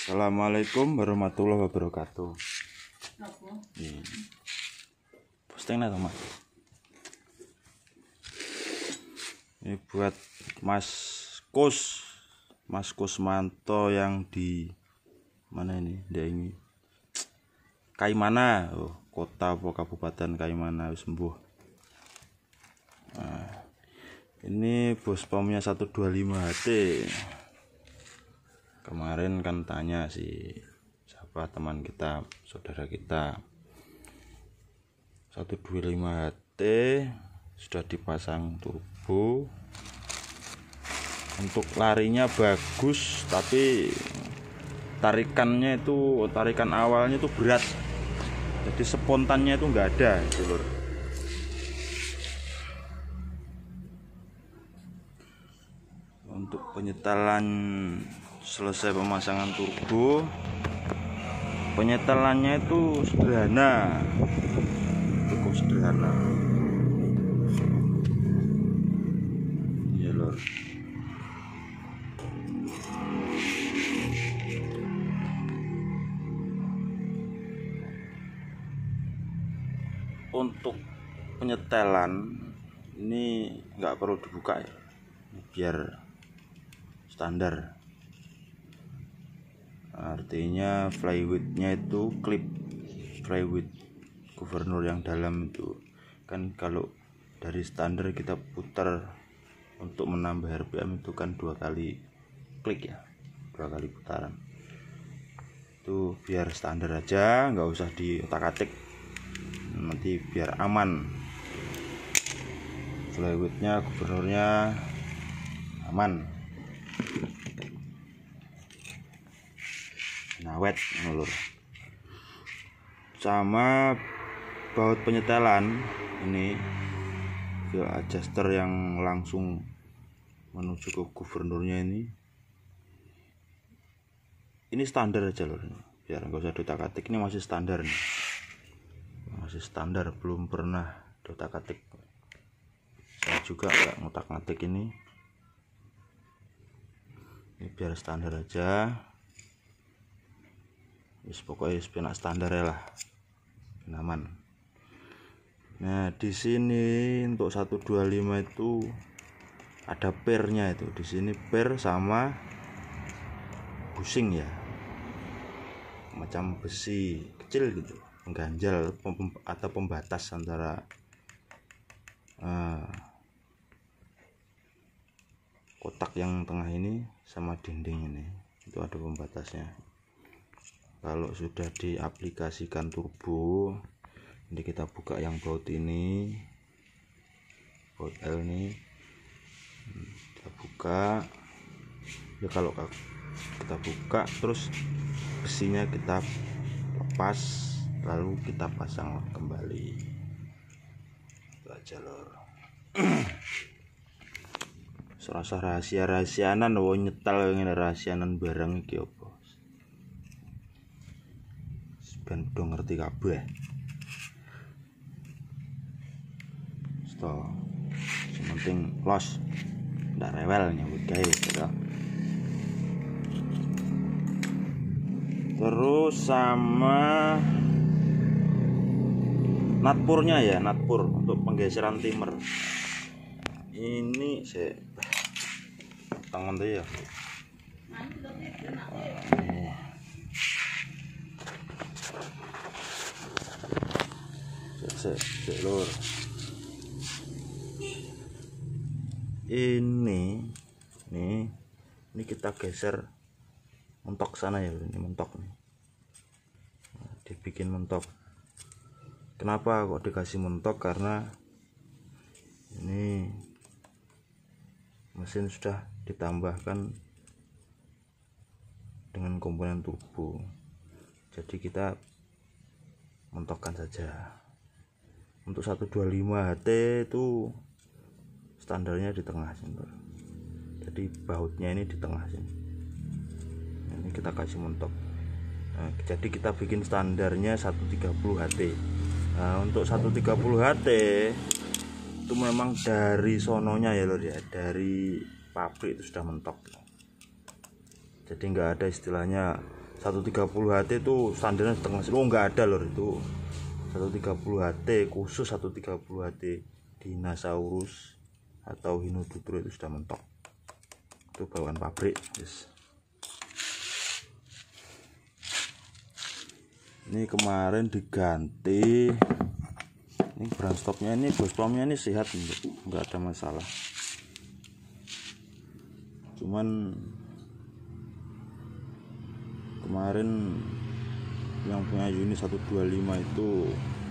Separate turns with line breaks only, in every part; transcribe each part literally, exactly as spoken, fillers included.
Assalamualaikum warahmatullahi wabarakatuh. Hmm. Posting lah teman. Ini buat Mas Kus, Mas Kusmanto yang di mana ini? Dia ini Kaimana, oh, kota apa kabupaten Kaimana sembuh. Nah, ini bos pomnya seratus dua puluh lima H T. Kemarin kan tanya si siapa teman kita, saudara kita, seratus dua puluh lima H T sudah dipasang turbo. Untuk larinya bagus, tapi tarikannya itu tarikan awalnya itu berat, jadi spontannya itu enggak ada, Lur. Untuk penyetelan selesai pemasangan turbo, penyetelannya itu sederhana, cukup sederhana ya Lur. Untuk penyetelan ini nggak perlu dibuka ya, biar standar. Artinya flywheelnya itu klip flywheel gubernur yang dalam itu kan, kalau dari standar kita putar untuk menambah R P M itu kan dua kali klik ya, dua kali putaran. Itu biar standar aja, nggak usah diotak-atik, nanti biar aman. Flywheelnya gubernurnya aman, nawet Lur. Sama baut penyetelan ini feel adjuster yang langsung menuju ke gubernurnya ini ini standar aja Lur, biar nggak usah dotak-atik. Ini masih standar nih, masih standar, belum pernah dotak-atik. Saya juga nggak ngotak-ngatik ini. Ini biar standar aja. Wis pokoknya sepenak standar ya lah, aman. Nah di sini untuk seratus dua puluh lima itu ada pernya itu, di sini per sama busing ya, macam besi kecil gitu, mengganjal atau pembatas antara uh, kotak yang tengah ini sama dinding ini, itu ada pembatasnya. Kalau sudah diaplikasikan turbo, ini kita buka yang baut ini, baut L ini kita buka ya. Kalau kita buka terus besinya kita lepas, lalu kita pasang kembali. Itu aja Lor. Serasa rahasia-rahasianan, wo nyetel ngene rahasianan barang iki apa. Ben udah ngerti kabeh. Sto. Sementing los. Ndak rewel nyambut gawe gitu. Terus sama natpurnya ya, natpur untuk penggeseran timer. Ini saya tangan tuh ya. Sek, sek Lur. Ini, nih, ini kita geser mentok sana ya, ini mentok nih. Nah, dibikin mentok. Kenapa kok dikasih mentok? Karena ini mesin sudah ditambahkan dengan komponen turbo, jadi kita mentokkan saja. Untuk seratus dua puluh lima H T itu standarnya di tengah sini, jadi bautnya ini di tengah sini. Ini kita kasih mentok. Nah, jadi kita bikin standarnya seratus tiga puluh H T. Nah, untuk seratus tiga puluh H T itu memang dari sononya ya Lor ya, dari pabrik itu sudah mentok. Jadi nggak ada istilahnya seratus tiga puluh H T itu standarnya setengah sini. Oh nggak ada lor, itu seratus tiga puluh H T khusus seratus tiga puluh H T Dinosaurus atau Hinodutro itu sudah mentok, itu bawaan pabrik. Yes. Ini kemarin diganti, ini brand stopnya, ini bospomnya ini sehat, nggak ada masalah, cuman kemarin yang punya unit seratus dua puluh lima itu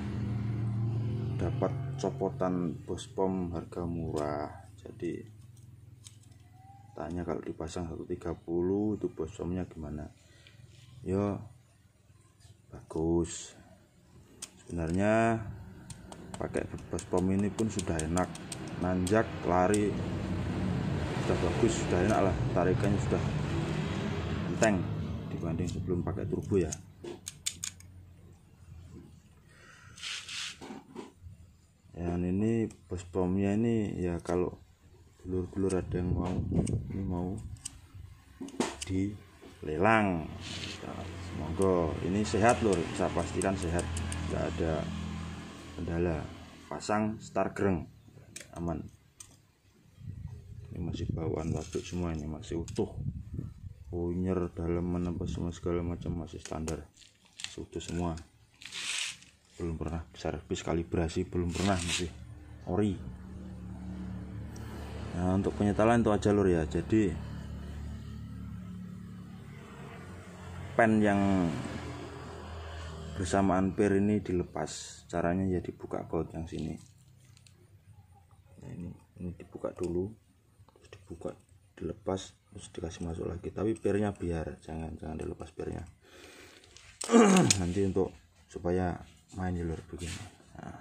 dapat copotan bospom harga murah, jadi tanya kalau dipasang seratus tiga puluh itu bospomnya gimana. Yo bagus, sebenarnya pakai bospom ini pun sudah enak, nanjak lari sudah bagus, sudah enak lah, tarikannya sudah enteng dibanding sebelum pakai turbo ya. Yang ini bospomnya ini ya, kalau dulur-dulur ada yang mau ini mau dilelang, monggo. Ini sehat lur, saya pastikan sehat, nggak ada kendala. Pasang star greng aman. Ini masih bawaan pabrik semua, ini masih utuh, punyer dalaman apa semua segala macam masih standar, masih utuh semua, belum pernah servis kalibrasi, belum pernah, masih ori. Nah untuk penyetalan itu aja lur ya, jadi pen yang bersamaan per ini dilepas, caranya ya dibuka baut yang sini ya, ini ini dibuka dulu, terus dibuka, dilepas, terus dikasih masuk lagi, tapi pernya biar jangan jangan dilepas pernya. Nanti untuk supaya main lur begini. Nah,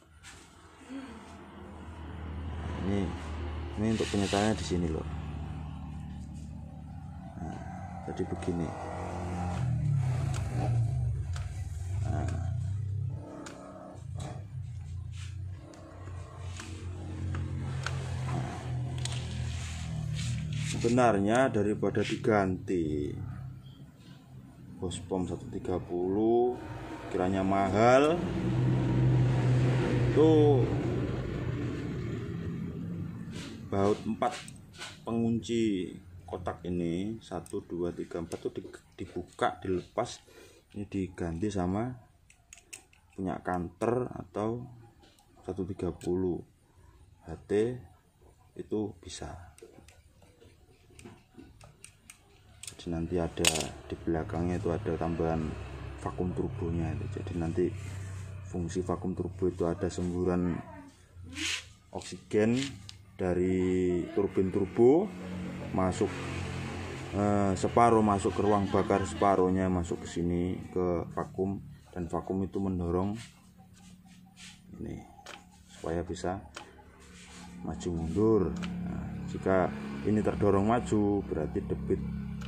ini ini untuk penyetalannya di sini lur. Nah, jadi begini. Sebenarnya daripada diganti bospom seratus tiga puluh kiranya mahal, itu baut empat pengunci kotak ini satu dua tiga empat itu dibuka, dilepas, ini diganti sama punya kanter atau seratus tiga puluh H T itu bisa. Nanti ada di belakangnya itu ada tambahan vakum turbonya itu. Jadi nanti fungsi vakum turbo itu ada semburan oksigen dari turbin turbo masuk eh, separuh masuk ke ruang bakar, separuhnya masuk ke sini ke vakum, dan vakum itu mendorong ini supaya bisa maju mundur. Nah, jika ini terdorong maju berarti debit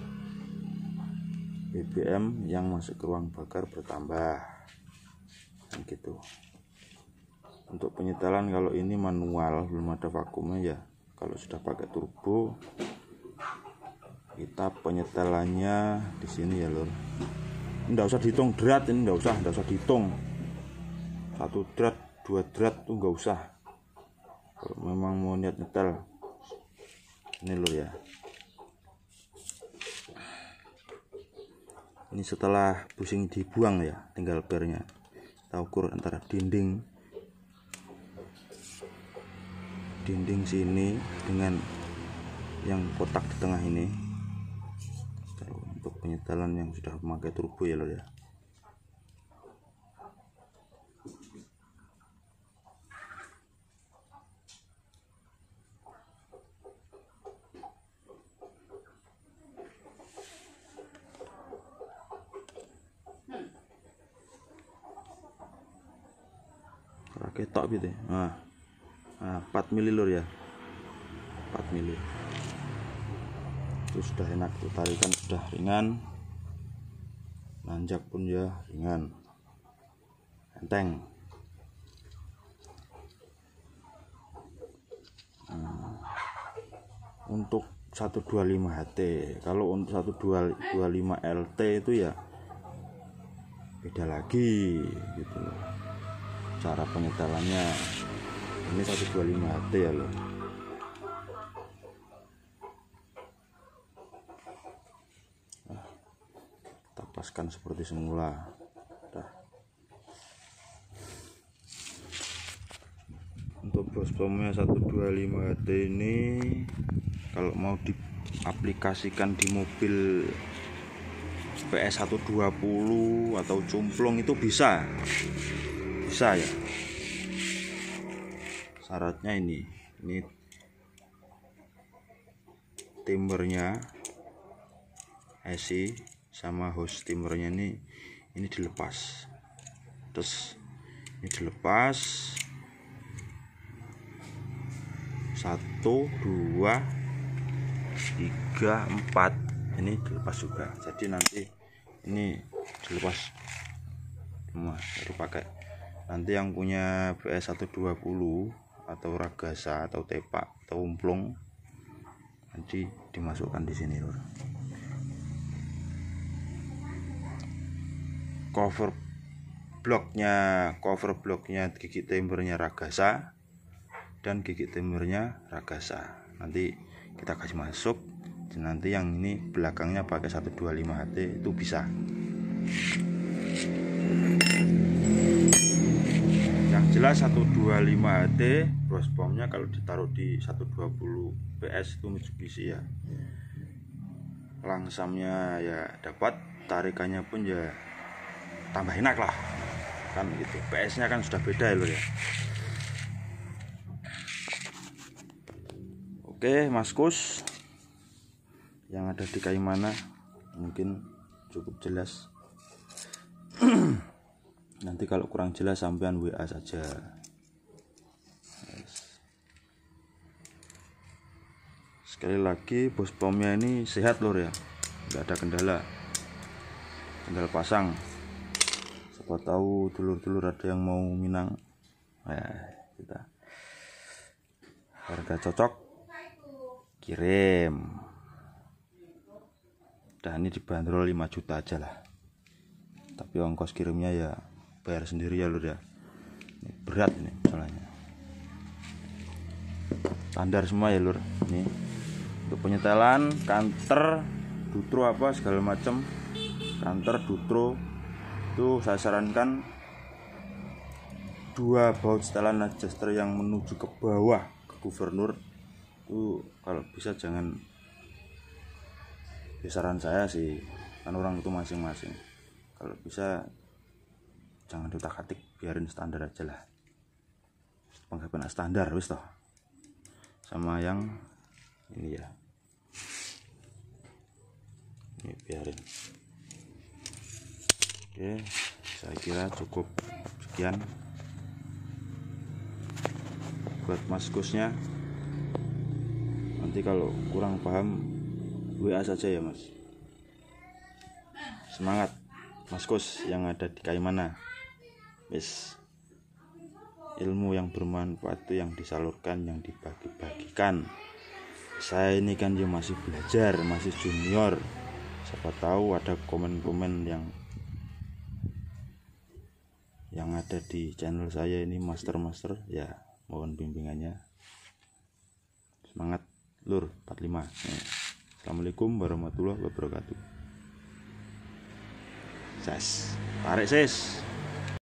B B M yang masuk ke ruang bakar bertambah, dan gitu. Untuk penyetelan kalau ini manual belum ada vakumnya ya, kalau sudah pakai turbo kita penyetelannya di sini ya lur. Nggak usah dihitung drat, ini nggak usah nggak usah dihitung satu drat dua drat tuh nggak usah. Kalau memang mau niat nyetel ini lur ya. Ini setelah busing dibuang ya, tinggal pernya kita ukur antara dinding dinding sini dengan yang kotak di tengah ini. Untuk penyetelan yang sudah memakai turbo ya lor ya. Ketok gitu. Nah, nah empat mili lur ya, empat mili itu sudah enak, tarikan sudah ringan, nanjak pun ya ringan, enteng. Nah, untuk seratus dua puluh lima H T. Kalau untuk seratus dua puluh lima L T itu ya beda lagi gitu loh cara penyetelannya. Ini seratus dua puluh lima H T ya loh. Nah, kita paskan seperti semula. Dah. Untuk bospomnya seratus dua puluh lima H T ini kalau mau diaplikasikan di mobil P S seratus dua puluh atau cumplung itu bisa bisa ya. Syaratnya ini ini timbernya esi sama hose timbernya ini ini dilepas, terus ini dilepas satu dua tiga empat ini dilepas juga. Jadi nanti ini dilepas semua baru pakai. Nanti yang punya P S seratus dua puluh atau Ragasa atau Tepak atau Umplung nanti dimasukkan di sini lur. Cover bloknya cover bloknya gigi timbernya Ragasa dan gigi timbernya Ragasa nanti kita kasih masuk. Nanti yang ini belakangnya pakai seratus dua puluh lima H T itu bisa. Yang jelas seratus dua puluh lima H T bospomnya kalau ditaruh di seratus dua puluh P S itu Mitsubishi ya, langsamnya ya dapat, tarikannya pun ya tambah enak lah kan gitu. P S nya kan sudah beda ya loh ya. Oke Mas Kus yang ada di Kaimana mungkin cukup jelas. Nanti kalau kurang jelas sampean W A saja. Yes. Sekali lagi bospomnya ini sehat lor ya, nggak ada kendala kendala pasang. Siapa tahu dulur-dulur ada yang mau minang, nah, kita harga cocok kirim. Dan ini dibanderol lima juta aja lah, tapi ongkos kirimnya ya bayar sendiri ya lur ya. Ini berat ini soalnya, standar semua ya lur. Ini untuk penyetelan kanter dutro apa segala macam, kanter dutro itu saya sarankan dua baut setelan adjuster yang menuju ke bawah ke gubernur itu kalau bisa jangan. Saran saya sih kan orang itu masing-masing, kalau bisa jangan diutak-atik, biarin standar aja lah, penggabungan standar wis toh. Sama yang ini ya, ini biarin. Oke, saya kira cukup sekian buat Mas Kusnya. Nanti kalau kurang paham W A saja ya Mas. Semangat Mas Kus yang ada di Kaimana. Wis, ilmu yang bermanfaat itu yang disalurkan, yang dibagi-bagikan. Saya ini kan ya masih belajar, masih junior. Siapa tahu ada komen-komen yang yang ada di channel saya ini master-master ya, mohon bimbingannya. Semangat lur empat puluh lima. Assalamualaikum warahmatullahi wabarakatuh. Ses, tarik ses.